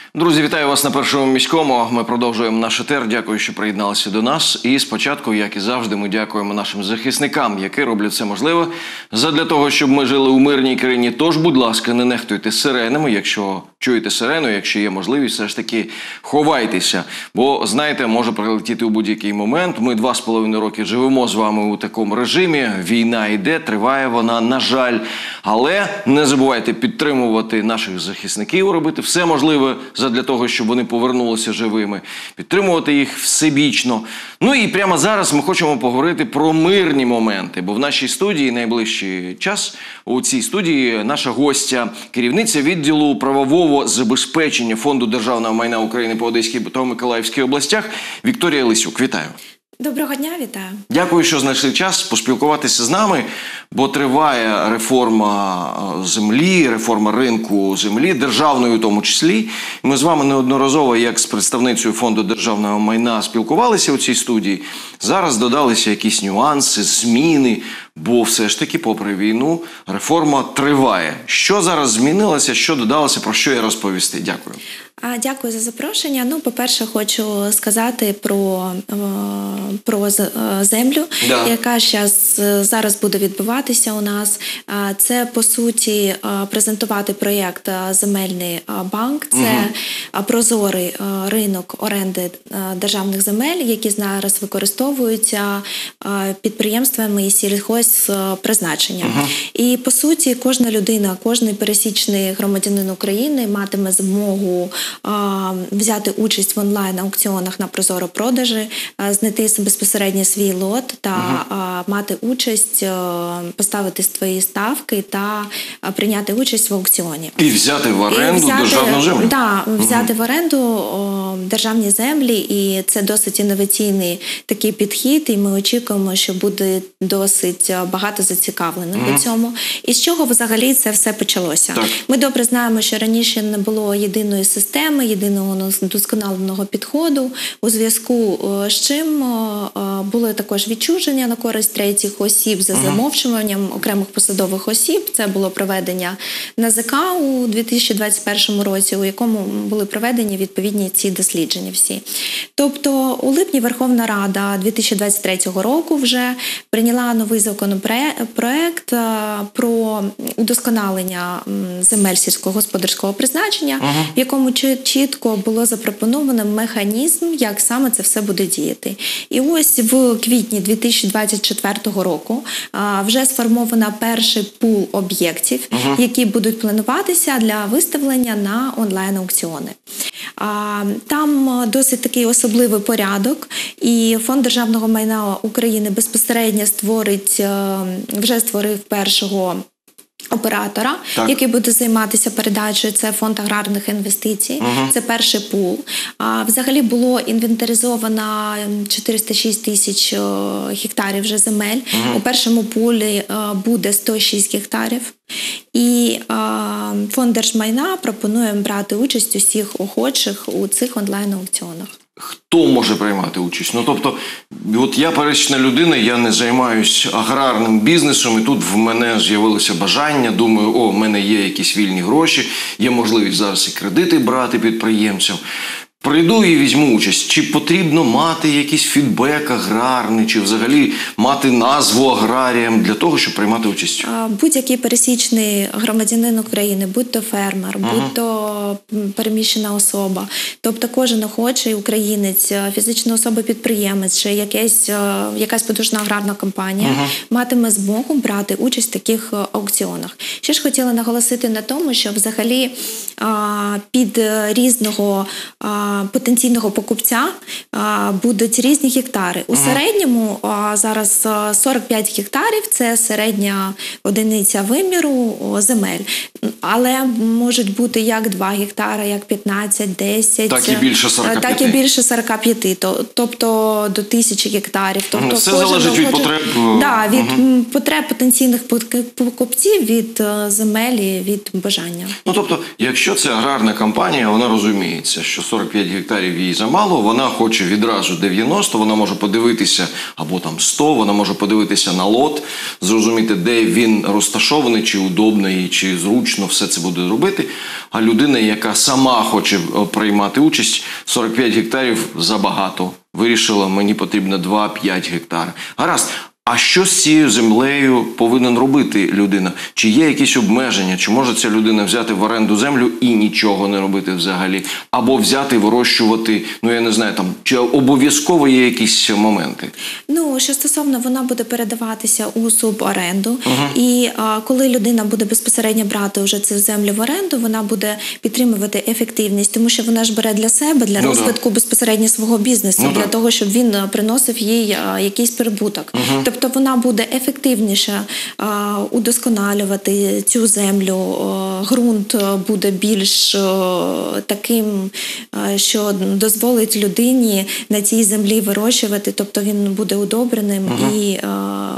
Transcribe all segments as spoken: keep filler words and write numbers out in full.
Друзі, вітаю вас на Першому міському. Ми продовжуємо наш етер. Дякую, що приєдналися до нас. І спочатку, як і завжди, ми дякуємо нашим захисникам, які роблять все можливе задля того, щоб ми жили у мирній країні. Тож, будь ласка, не нехтуйте сиренами. Якщо чуєте сирену, якщо є можливість, все ж таки ховайтеся. Бо, знаєте, може прилетіти у будь-який момент. Ми два з половиною роки живемо з вами у такому режимі. Війна йде, триває вона, на жаль. Але не забувайте підтримувати наших захисників, робити все можливе задля того, щоб вони повернулися живими, підтримувати їх всебічно. Ну і прямо зараз ми хочемо поговорити про мирні моменти, бо в нашій студії найближчий час, у цій студії наша гостя, керівниця відділу правового забезпечення Фонду державного майна України по Одеській та Миколаївській областях Вікторія Лисюк. Вітаю. Доброго дня, вітаю. Дякую, що знайшли час поспілкуватися з нами, бо триває реформа землі, реформа ринку землі, державної у тому числі. Ми з вами неодноразово, як з представницею Фонду державного майна, спілкувалися у цій студії. Зараз додалися якісь нюанси, зміни, бо все ж таки, попри війну, реформа триває. Що зараз змінилося, що додалося, про що я розповісти? Дякую. Дякую за запрошення. Ну, по-перше, хочу сказати про, про землю, да. яка зараз, зараз буде відбуватися у нас. Це, по суті, презентувати проєкт «Земельний банк». Це угу. прозорий ринок оренди державних земель, які зараз використовуються підприємствами і сільгосппризначенням. Угу. І, по суті, кожна людина, кожен пересічний громадянин України матиме змогу взяти участь в онлайн-аукціонах на прозоро-продажі, знайти безпосередньо свій лот та угу. мати участь, поставити свої ставки та прийняти участь в аукціоні. І взяти в оренду взяти, державну землю? Так, да, взяти угу. в оренду о, державні землі, і це досить інноваційний такий підхід, і ми очікуємо, що буде досить багато зацікавлених угу. у цьому. І з чого взагалі це все почалося? Так. Ми добре знаємо, що раніше не було єдиної системи, єдиного досконаленого підходу, у зв'язку з чим було також відчуження на користь третіх осіб за замовчуванням окремих посадових осіб. Це було проведення НАЗК у дві тисячі двадцять першому році, у якому були проведені відповідні ці дослідження всі. Тобто у липні Верховна Рада дві тисячі двадцять третього року вже прийняла новий законопроект про удосконалення земель сільськогосподарського призначення, ага. в якому чітко було запропоновано механізм, як саме це все буде діяти. І ось в квітні дві тисячі двадцять четвертого року вже сформовано перший пул об'єктів, ага. які будуть плануватися для виставлення на онлайн-аукціони. Там досить такий особливий порядок, і Фонд державного майна України безпосередньо створить, вже створив першого оператора, так. який буде займатися передачею, це Фонд аграрних інвестицій, угу. це перший пул. А, взагалі було інвентаризовано чотириста шість тисяч гектарів вже земель. Угу. У першому пулі а, буде сто шість гектарів. І а, Фонд держмайна пропонує брати участь усіх охочих у цих онлайн-аукціонах. Хто може приймати участь? Ну, тобто, от я пересічна людина, я не займаюся аграрним бізнесом, і тут в мене з'явилося бажання, думаю, о, в мене є якісь вільні гроші, є можливість зараз і кредити брати підприємцям. Прийду і візьму участь. Чи потрібно мати якийсь фідбек аграрний, чи взагалі мати назву аграрієм для того, щоб приймати участь? Будь-який пересічний громадянин України, будь-то фермер, ага. будь-то переміщена особа, тобто кожен охочий українець, фізична особа-підприємець, чи якась, якась потужна аграрна компанія ага. матиме змогу брати участь в таких аукціонах. Ще ж хотіла наголосити на тому, що взагалі під різного потенційного покупця будуть різні гектари. У середньому зараз сорок п'ять гектарів – це середня одиниця виміру земель. Але можуть бути як два гектари, як п'ятнадцять, десять. Так і більше сорока п'яти. Так і більше сорока п'яти, тобто до тисячі гектарів. Тобто все залежить від потреб. Да, від угу. потреб потенційних покупців, від земель і від бажання. Ну, тобто, якщо це аграрна компанія, вона розуміється, що сорок п'ять гектарів їй замало, вона хоче відразу дев'яносто, вона може подивитися, або там сто, вона може подивитися на лот, зрозуміти, де він розташований, чи удобний, чи зручний, зручно все це буде робити. А людина, яка сама хоче приймати участь, сорок п'ять гектарів забагато. Вирішила, мені потрібно два-п'ять гектар. Гаразд. А що з цією землею повинен робити людина? Чи є якісь обмеження? Чи може ця людина взяти в оренду землю і нічого не робити взагалі? Або взяти, вирощувати, ну я не знаю, там, чи обов'язково є якісь моменти? Ну, що стосовно, вона буде передаватися у суборенду. Uh-huh. І а, коли людина буде безпосередньо брати вже цю землю в оренду, вона буде підтримувати ефективність, тому що вона ж бере для себе, для ну, розвитку да. безпосередньо свого бізнесу, ну, для так. того, щоб він приносив їй а, якийсь прибуток. Uh-huh. Тобто вона буде ефективніше а, удосконалювати цю землю, а, ґрунт буде більш а, таким, а, що дозволить людині на цій землі вирощувати, тобто він буде удобреним uh-huh. і а,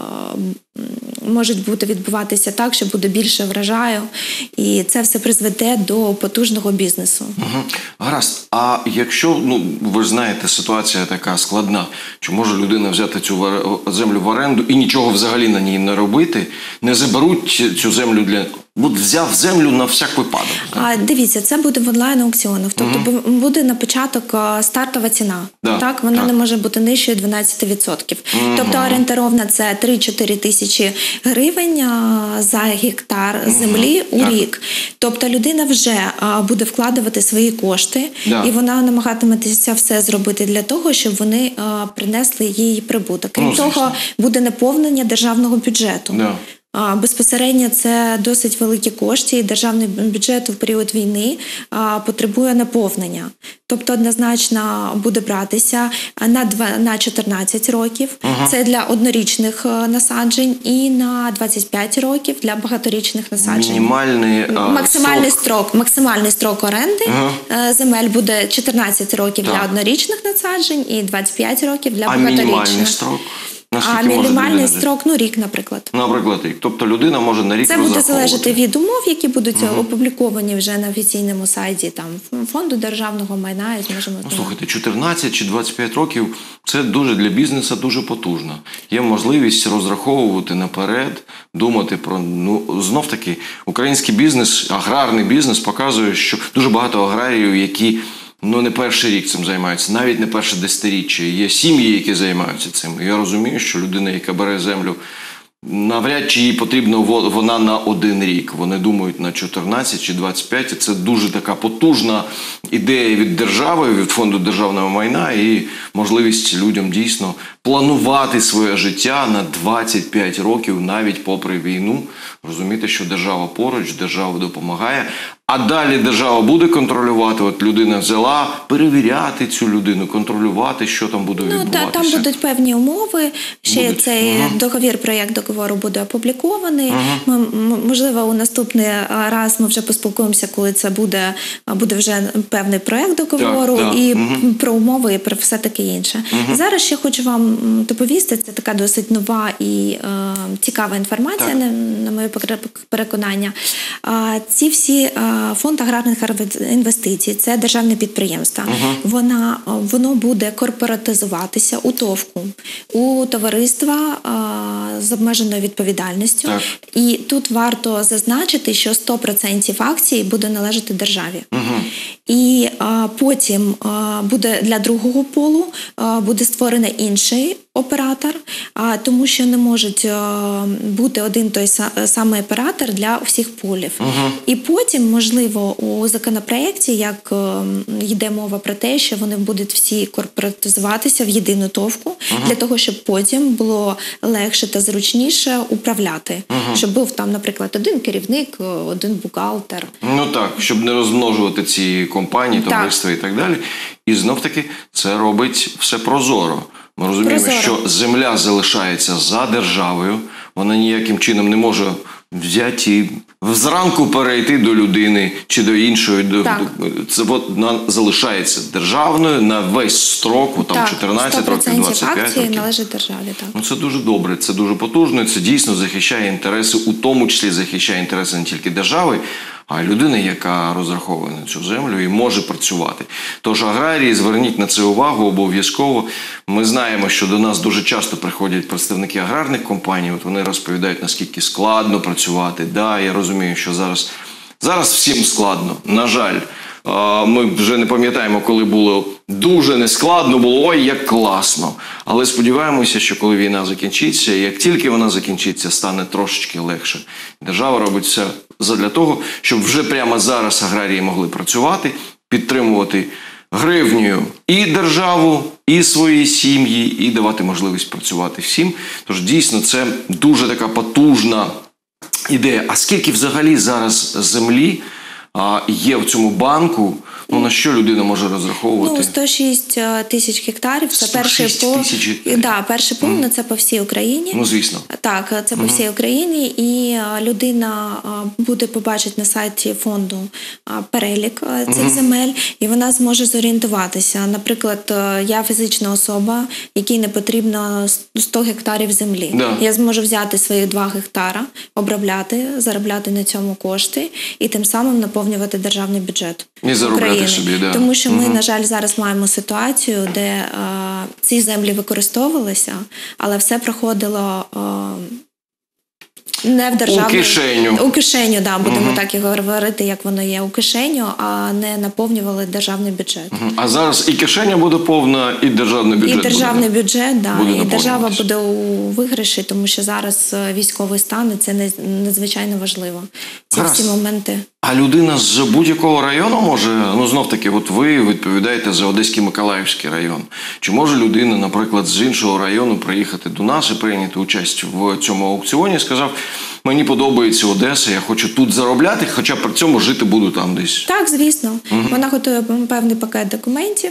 може бути відбуватися так, що буде більше врожаю, і це все призведе до потужного бізнесу. Угу. Гаразд. А якщо, ну, ви знаєте, ситуація така складна, чи може людина взяти цю землю в оренду і нічого взагалі на ній не робити, не заберуть цю землю для... От взяв землю на всяк випадок. А, дивіться, це буде в онлайн-аукціонах. Тобто угу. буде на початок стартова ціна. Да, так, вона так. не може бути нижчою дванадцять відсотків. Угу. Тобто орієнтовна це три-чотири тисячі гривень за гектар угу. землі у так. рік. Тобто людина вже буде вкладати свої кошти, да. і вона намагатиметься все зробити для того, щоб вони принесли їй прибуток. Крім ну, того, буде наповнення державного бюджету. Да. Безпосередньо це досить великі кошти, і державний бюджет в період війни а, потребує наповнення. Тобто однозначно буде братися на, два, на чотирнадцять років, ага. це для однорічних насаджень, і на двадцять п'ять років для багаторічних насаджень. Мінімальний а, максимальний строк. строк, максимальний строк оренди ага. земель буде чотирнадцять років так. для однорічних насаджень і двадцять п'ять років для а багаторічних. А мінімальний строк? Наскільки а мінімальний строк, ну рік, наприклад. Наприклад, рік. Тобто людина може на рік це буде залежати від умов, які будуть угу. опубліковані вже на офіційному сайті там Фонду державного майна. І зможемо ну, слухайте, чотирнадцять чи двадцять п'ять років – це дуже для бізнесу дуже потужно. Є можливість розраховувати наперед, думати про, ну, знов-таки, український бізнес, аграрний бізнес показує, що дуже багато аграріїв, які ну, не перший рік цим займаються, навіть не перше десятиріччя. Є сім'ї, які займаються цим. Я розумію, що людина, яка бере землю, навряд чи їй потрібно вона на один рік. Вони думають на чотирнадцять чи двадцять п'ять. І це дуже така потужна ідея від держави, від Фонду державного майна і можливість людям дійсно планувати своє життя на двадцять п'ять років, навіть попри війну. Розуміти, що держава поруч, держава допомагає. А далі держава буде контролювати, от людина взяла, перевіряти цю людину, контролювати, що там буде ну, відбуватися. Та, там будуть певні умови, ще будуть. цей ага. договір, проєкт договору буде опублікований. Ага. Ми, можливо, у наступний раз ми вже поспілкуємося, коли це буде, буде вже певний проєкт договору так, так. і ага. про умови, і про все таке інше. Ага. Зараз ще хочу вам доповісти, це така досить нова і е, цікава інформація, на, на моє переконання. А, ці всі е, Фонд аграрних інвестицій – це державне підприємство. Uh-huh. Вона, воно буде корпоратизуватися у ТОВку, у товариства а, з обмеженою відповідальністю. Так. І тут варто зазначити, що сто відсотків акцій буде належати державі. Uh-huh. І а, потім а, буде для другого полу а, буде створений інший оператор, а, тому що не можуть а, бути один той самий оператор для всіх полів. Uh-huh. І потім, можливо, у законопроєкті, як а, йде мова про те, що вони будуть всі корпоратизуватися в єдину товку, uh-huh. для того, щоб потім було легше та зручніше управляти. Uh-huh. Щоб був там, наприклад, один керівник, один бухгалтер. Ну так, щоб не розмножувати ці компанії, товариства і так далі. І знов-таки це робить все прозоро. Ми розуміємо, прозоро. Що земля залишається за державою, вона ніяким чином не може взяти і зранку перейти до людини чи до іншої. До, це вона залишається державною на весь строк, там так, чотирнадцять років, двадцять п'ять років. Належить державі, так. Ну, це дуже добре, це дуже потужно, це дійсно захищає інтереси, у тому числі захищає інтереси не тільки держави, а й людини, яка розраховує на цю землю і може працювати. Тож аграрії, зверніть на це увагу обов'язково. Ми знаємо, що до нас дуже часто приходять представники аграрних компаній, от вони розповідають, наскільки складно працювати. Да, я розумію, що зараз Зараз всім складно, на жаль. Ми вже не пам'ятаємо, коли було дуже нескладно, було ой, як класно. Але сподіваємося, що коли війна закінчиться, як тільки вона закінчиться, стане трошечки легше. Держава робить все задля того, щоб вже прямо зараз аграрії могли працювати, підтримувати гривнею і державу, і свої сім'ї, і давати можливість працювати всім. Тож дійсно це дуже така потужна ідея. А скільки взагалі зараз землі а, є в цьому банку, ну на що людина може розраховувати? Ну, сто шість тисяч гектарів. Це перший пул. Да, перший пул, mm. це по всій Україні. Ну, звісно. Так, це по mm-hmm. всій Україні. І людина буде побачити на сайті фонду перелік цих mm-hmm. земель, і вона зможе зорієнтуватися. Наприклад, я фізична особа, якій не потрібно сто гектарів землі. Да. Я зможу взяти свої два гектара, обробляти, заробляти на цьому кошти і тим самим наповнювати державний бюджет. І заробляти собі, да. Тому що ми, угу. на жаль, зараз маємо ситуацію, де а, ці землі використовувалися, але все проходило а, не в державну... У кишеню. У кишеню, да, будемо угу. так і говорити, як воно є, у кишеню, а не наповнювали державний бюджет. Угу. А зараз і кишеня буде повна, і державний бюджет І державний буде, бюджет, да, буде і держава буде у виграші, тому що зараз військовий стан, і це надзвичайно важливо. Ці Гаразд. всі моменти. А людина з будь-якого району може, ну знов-таки, от ви відповідаєте за Одеський Миколаївський район. Чи може людина, наприклад, з іншого району приїхати до нас і прийняти участь в цьому аукціоні і сказав, мені подобається Одеса, я хочу тут заробляти, хоча при цьому жити буду там десь? Так, звісно. Угу. Вона готує певний пакет документів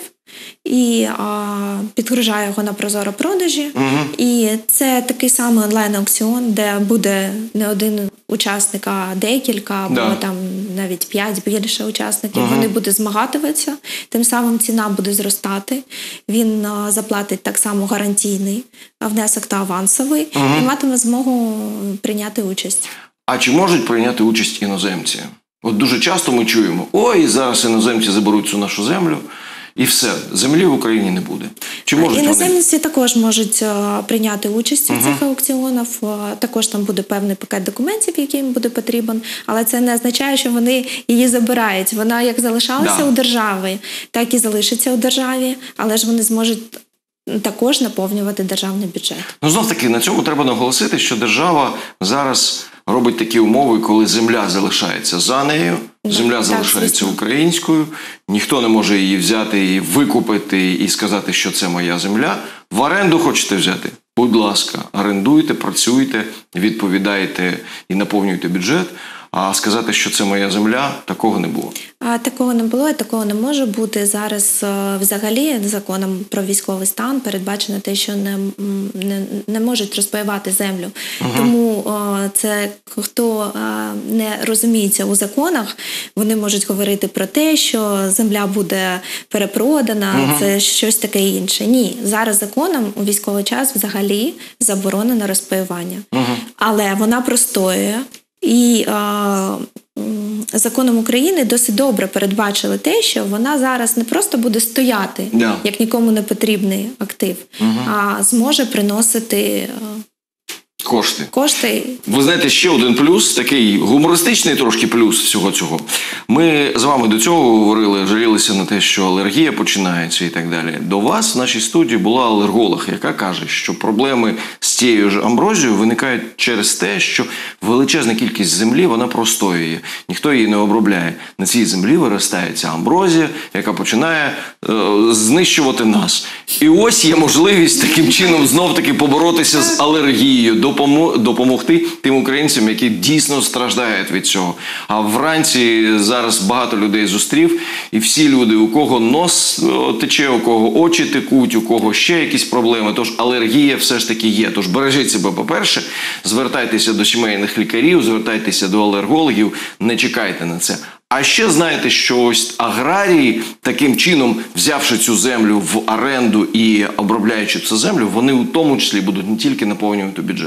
і а, підгружає його на Прозоро продажі. Угу. І це такий самий онлайн-аукціон, де буде не один учасник, а декілька, або да. там навіть п'ять більше учасників. Угу. Вони будуть змагатуватися, тим самим ціна буде зростати. Він а, заплатить так само гарантійний внесок та авансовий угу. і матиме змогу прийняти участь. А чи можуть прийняти участь іноземці? От дуже часто ми чуємо, ой, зараз іноземці заберуть цю нашу землю, і все, землі в Україні не буде. Чи можуть іноземці вони? також можуть uh, прийняти участь у угу. цих аукціонах. Uh, також там буде певний пакет документів, який їм буде потрібен. Але це не означає, що вони її забирають. Вона як залишалася да. у державі, так і залишиться у державі, але ж вони зможуть також наповнювати державний бюджет. Ну, знов-таки, на цьому треба наголосити, що держава зараз робить такі умови, коли земля залишається за нею, земля так, залишається звісно. Українською, ніхто не може її взяти і викупити і сказати, що це моя земля. В оренду хочете взяти? Будь ласка, орендуйте, працюйте, відповідайте і наповнюйте бюджет. А сказати, що це моя земля, такого не було. А такого не було, і такого не може бути. Зараз взагалі законом про військовий стан передбачено те, що не, не, не можуть розпаювати землю. Угу. Тому о, це хто о, не розуміється у законах, вони можуть говорити про те, що земля буде перепродана, угу. це щось таке інше. Ні, зараз законом у військовий час взагалі заборонено розпаювання. Угу. Але вона простоює. І а, законом України досить добре передбачили те, що вона зараз не просто буде стояти, yeah. як нікому не потрібний актив, uh-huh. а зможе приносити кошти. Кошти. Ви знаєте, ще один плюс, такий гумористичний трошки плюс всього цього. Ми з вами до цього говорили, жалілися на те, що алергія починається і так далі. До вас в нашій студії була алерголог, яка каже, що проблеми з тією ж амброзією виникають через те, що величезна кількість землі, вона простоює. Ніхто її не обробляє. На цій землі виростає ця амброзія, яка починає е, знищувати нас. І ось є можливість таким чином знов-таки поборотися з алергією, допомогти тим українцям, які дійсно страждають від цього. А вранці зараз багато людей зустрів, і всі люди, у кого нос тече, у кого очі текуть, у кого ще якісь проблеми, тож алергія все ж таки є. Тож бережіть себе, по-перше, звертайтеся до сімейних лікарів, звертайтеся до алергологів, не чекайте на це. А ще знаєте, що ось аграрії, таким чином, взявши цю землю в оренду і обробляючи цю землю, вони у тому числі будуть не тільки наповнювати бюджет,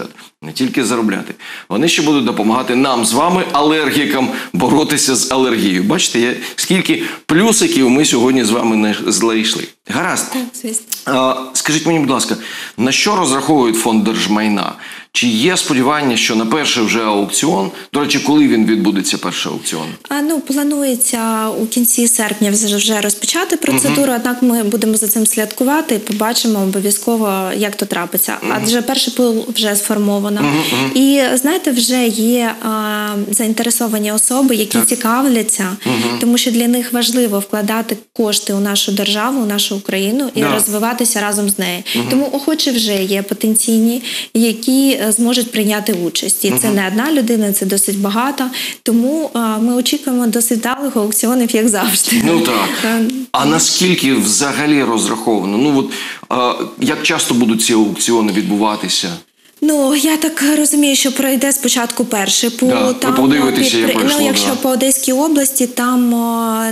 не тільки заробляти. Вони ще будуть допомагати нам з вами, алергікам, боротися з алергією. Бачите, я, скільки плюсиків ми сьогодні з вами не знайшли. Гаразд. Так, звісно. А, скажіть мені, будь ласка, на що розраховує фонд держмайна? Чи є сподівання, що на перший вже аукціон, до речі, коли він відбудеться, перший аукціон? А, ну, планується у кінці серпня вже вже розпочати процедуру, uh-huh. однак ми будемо за цим слідкувати і побачимо обов'язково, як то трапиться. Uh-huh. Адже перший пул вже сформовано. Uh-huh. І, знаєте, вже є а, заінтересовані особи, які так. цікавляться, uh-huh. тому що для них важливо вкладати кошти у нашу державу, у нашу Україну і yeah. розвиватися разом з нею. Uh-huh. Тому охочі вже є потенційні, які зможуть прийняти участь. І uh-huh. це не одна людина, це досить багато. Тому а, ми очікуємо досить вдалих аукціонів, як завжди. Ну так. А наскільки взагалі розраховано? Ну от а, як часто будуть ці аукціони відбуватися? Ну, я так розумію, що пройде спочатку перший пул. Да, там, ви подивитеся, як пройшло. Ну, якщо да. по Одеській області, там о,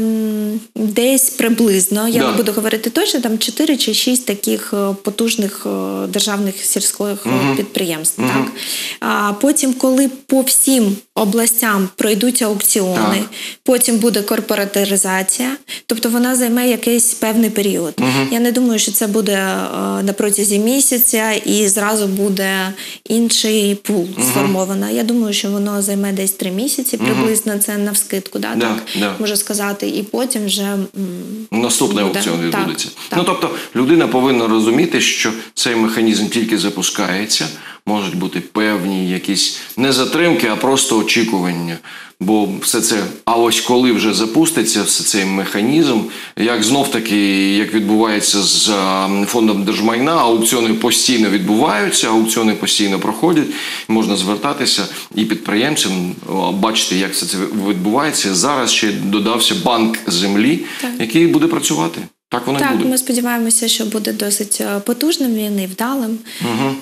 десь приблизно, я да. не буду говорити точно, там чотири чи шість таких потужних о, державних сільських угу. підприємств. Угу. Так? А потім, коли по всім областям пройдуть аукціони, так. потім буде корпоратизація, тобто вона займе якийсь певний період. Угу. Я не думаю, що це буде о, на протязі місяця і зразу буде інший пул угу. сформовано. Я думаю, що воно займе десь три місяці приблизно, угу. це навскидку, да, да, так да. можу сказати, і потім вже м, наступний буде. аукціон відбудеться. Так, так. Ну, тобто, людина повинна розуміти, що цей механізм тільки запускається, можуть бути певні якісь не затримки, а просто очікування. Бо все це, а ось коли вже запуститься все цей механізм, як знов-таки, як відбувається з фондом держмайна, аукціони постійно відбуваються, аукціони постійно проходять, можна звертатися і підприємцям, бачити, як все це відбувається. Зараз ще додався банк землі, так. який буде працювати. Так воно так, і буде. Так, ми сподіваємося, що буде досить потужним він і вдалим. Угу.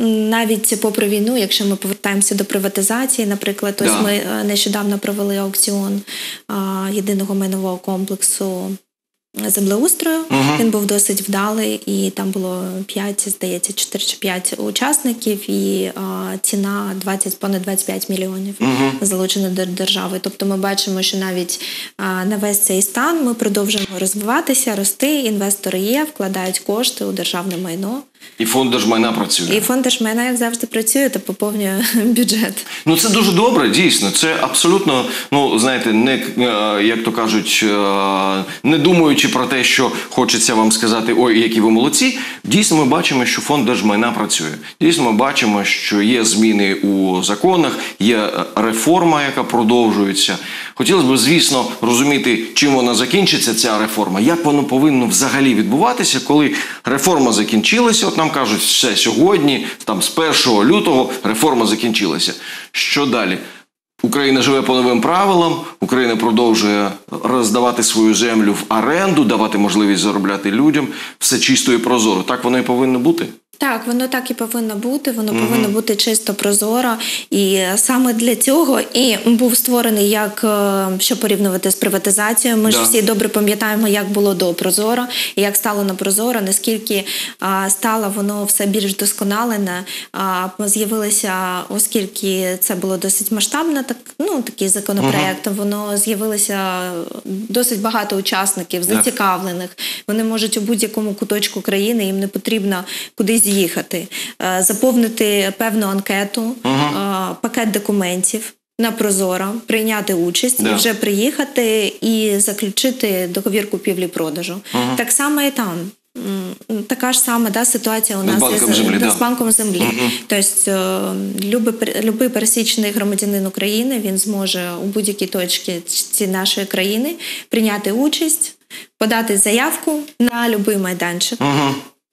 Навіть попри війну, якщо ми повертаємося до приватизації, наприклад, ось да. ми нещодавно провели аукціон а, єдиного майнового комплексу землеустрою. Угу. Він був досить вдалий, і там було п'ять, здається, чотири чи п'ять учасників, і а, ціна двадцять, понад двадцять п'ять мільйонів угу. залучена до держави. Тобто ми бачимо, що навіть а, на весь цей стан ми продовжуємо розвиватися, рости, інвестори є, вкладають кошти у державне майно. І фонд держмайна працює. І фонд держмайна, як завжди, працює та поповнює бюджет. Ну, це дуже добре, дійсно. Це абсолютно, ну, знаєте, не, як то кажуть, не думаючи про те, що хочеться вам сказати, ой, які ви молодці, дійсно ми бачимо, що фонд держмайна працює. Дійсно ми бачимо, що є зміни у законах, є реформа, яка продовжується. Хотілося б, звісно, розуміти, чим вона закінчиться, ця реформа, як воно повинно взагалі відбуватися, коли реформа закінчилася. От нам кажуть, все, сьогодні, там, з першого лютого реформа закінчилася. Що далі? Україна живе по новим правилам, Україна продовжує роздавати свою землю в оренду, давати можливість заробляти людям. Все чисто і прозоро. Так воно і повинно бути? Так, воно так і повинно бути, воно угу. повинно бути чисто прозоро. І саме для цього і був створений, як, що порівнювати з приватизацією. Ми да. ж всі добре пам'ятаємо, як було до прозоро, і як стало на прозоро, наскільки а, стало воно все більш досконалене. А, з'явилося, оскільки це було досить масштабно, так, ну, такий законопроєкт, угу. воно з'явилося досить багато учасників, зацікавлених. Вони можуть у будь-якому куточку країни, їм не потрібно кудись їхати, заповнити певну анкету, uh-huh. пакет документів на прозоро, прийняти участь yeah. і вже приїхати і заключити договір купівлі-продажу. Uh-huh. Так само і там. Така ж сама да, ситуація у нас з банком із, землі. Да, Да. з банком землі. Uh-huh. Тобто любий пересічний громадянин України, він зможе у будь-якій точці нашої країни прийняти участь, подати заявку на будь-який майданчик. Uh-huh.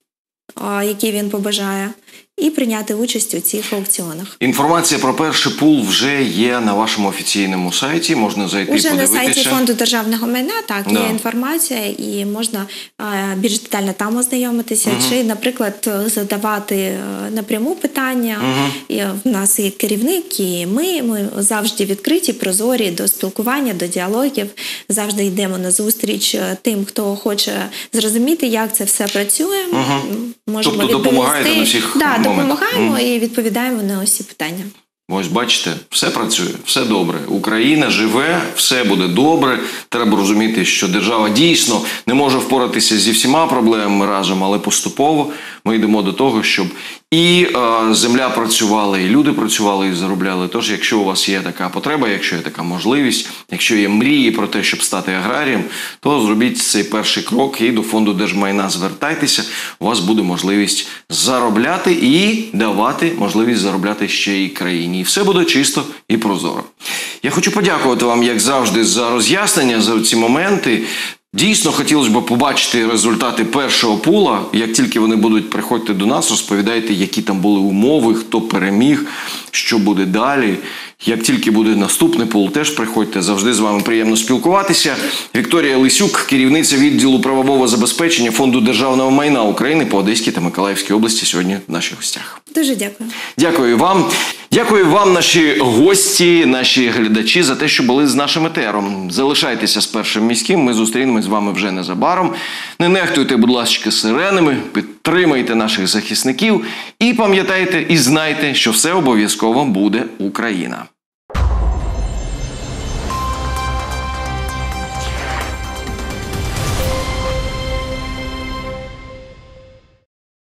який він побажає, і прийняти участь у цих аукціонах. Інформація про перший пул вже є на вашому офіційному сайті, можна зайти, уже подивитися. На сайті Фонду державного майна, так, да. є інформація, і можна а, більш детально там ознайомитися, угу. чи, наприклад, задавати напряму питання. Угу. І в нас є керівник, і ми, ми завжди відкриті, прозорі до спілкування, до діалогів, завжди йдемо на зустріч тим, хто хоче зрозуміти, як це все працює. Угу. Тобто допомагаєте на всіх да, момент. допомагаємо і відповідаємо на усі питання. Ось бачите, все працює, все добре. Україна живе, все буде добре. Треба розуміти, що держава дійсно не може впоратися зі всіма проблемами разом, але поступово ми йдемо до того, щоб і е, земля працювала, і люди працювали, і заробляли. Тож, якщо у вас є така потреба, якщо є така можливість, якщо є мрії про те, щоб стати аграрієм, то зробіть цей перший крок і до фонду держмайна звертайтеся. У вас буде можливість заробляти і давати можливість заробляти ще і країні. І все буде чисто і прозоро. Я хочу подякувати вам, як завжди, за роз'яснення, за ці моменти. Дійсно, хотілося б побачити результати першого пула. Як тільки вони будуть, приходьте до нас, розповідайте, які там були умови, хто переміг, що буде далі. Як тільки буде наступний пул, теж приходьте. Завжди з вами приємно спілкуватися. Вікторія Лисюк, керівниця відділу правового забезпечення Фонду державного майна України по Одеській та Миколаївській області, сьогодні в наших гостях. Дуже дякую. Дякую вам. Дякую вам, наші гості, наші глядачі, за те, що були з нашим етером. Залишайтеся з Першим міським, ми зустрінемось з вами вже незабаром. Не нехтуйте, будь ласка, сиренами, підтримайте наших захисників і пам'ятайте, і знайте, що все обов'язково буде Україна.